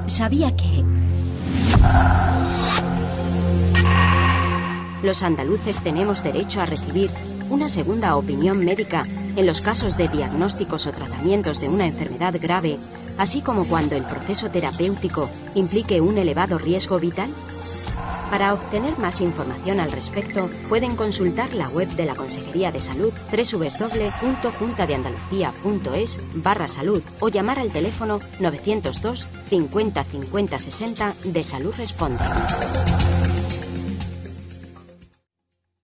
¿Sabía que los andaluces tenemos derecho a recibir una segunda opinión médica en los casos de diagnósticos o tratamientos de una enfermedad grave, así como cuando el proceso terapéutico implique un elevado riesgo vital? Para obtener más información al respecto, pueden consultar la web de la Consejería de Salud, www.juntadeandalucía.es/salud, o llamar al teléfono 902 50 50 60 de Salud Responde.